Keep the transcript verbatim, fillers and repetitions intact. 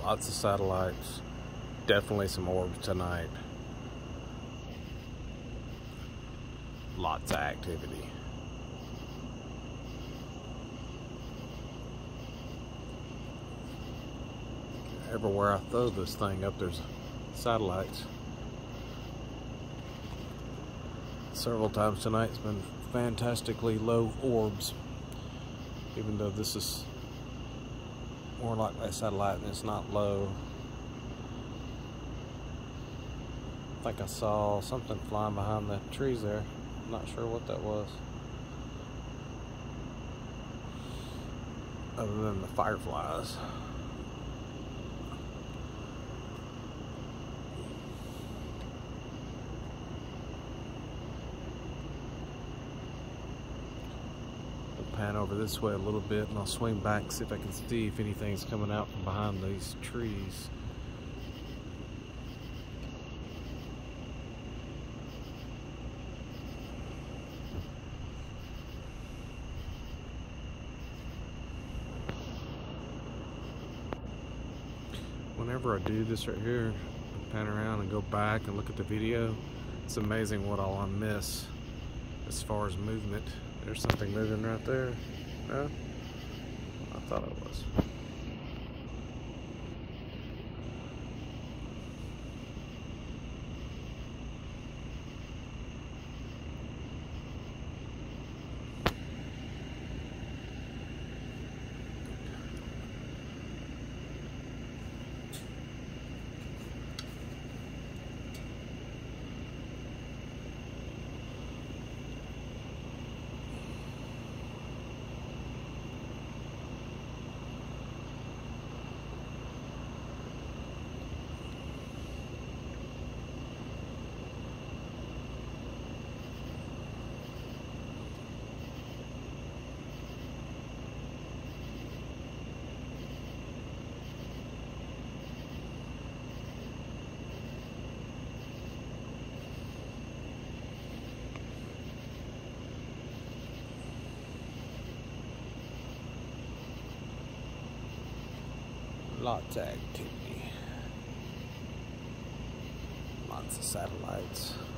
Lots of satellites. Definitely some orbs tonight. Lots of activity. Everywhere I throw this thing up, there's satellites. Several times tonight it's been fantastically low orbs, even though this is more like a satellite and it's not low. I think I saw something flying behind the trees there. I'm not sure what that was, other than the fireflies. Pan over this way a little bit and I'll swing back, see if I can see if anything's coming out from behind these trees. Whenever I do this right here, I pan around and go back and look at the video, it's amazing what all I miss as far as movement. There's something moving right there. No? I thought it was. Lots of activity. Lots of satellites.